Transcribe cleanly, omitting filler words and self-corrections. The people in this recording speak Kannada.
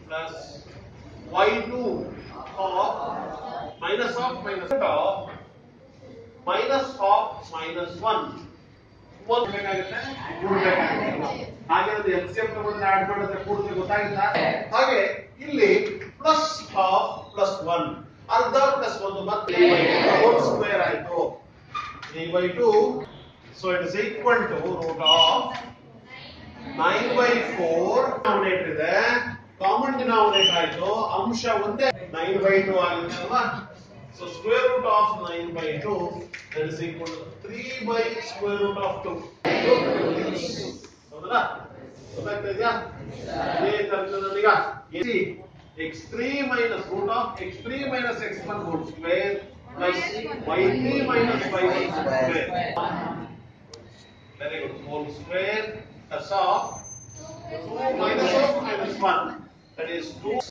plus y2 of minus of minus of minus of minus 1 ಬೇಕಾಗುತ್ತೆ ಹಾಗೆ ಅದು ಎಲ್ಸಿಎಂ ತಗೊಂಡು ಆಡ್ ಮಾಡಿದ್ರೆ ಕೂಡಿದ್ರೆ ಗೊತ್ತಾಗುತ್ತಾ ಹಾಗೆ ಇಲ್ಲಿ ಪ್ಲಸ್ ಹಾಫ್ ಪ್ಲಸ್ 1 ಅರ್ಧ ಪ್ಲಸ್ 1 ಮತ್ತೆ ಹೋಲ್ ಸ್ಕ್ವೇರ್ ಆಯ್ತು 3/2 so it is equal to root of 9/4 denominator ಇದೆ ಕಾಮನ್ ಡಿನಾಮಿನೇಟರ್ ಆಯ್ತು ಅಂಶ ಒಂದೇ 9/2 ಆಗುತ್ತೆ ಅಲ್ವಾ so square root of 9/2 that is equal to 3 by square root of 2 ಹೌದಲ್ಲ ಗೊತ್ತಾಗ್ತಾ ಇದೆಯಾ ಇದೇ ತರಹದೀಗ x3 minus root of x3 minus x1 whole square plus y3 minus y1 square very good whole square plus of 2 minus of minus 1 that is 2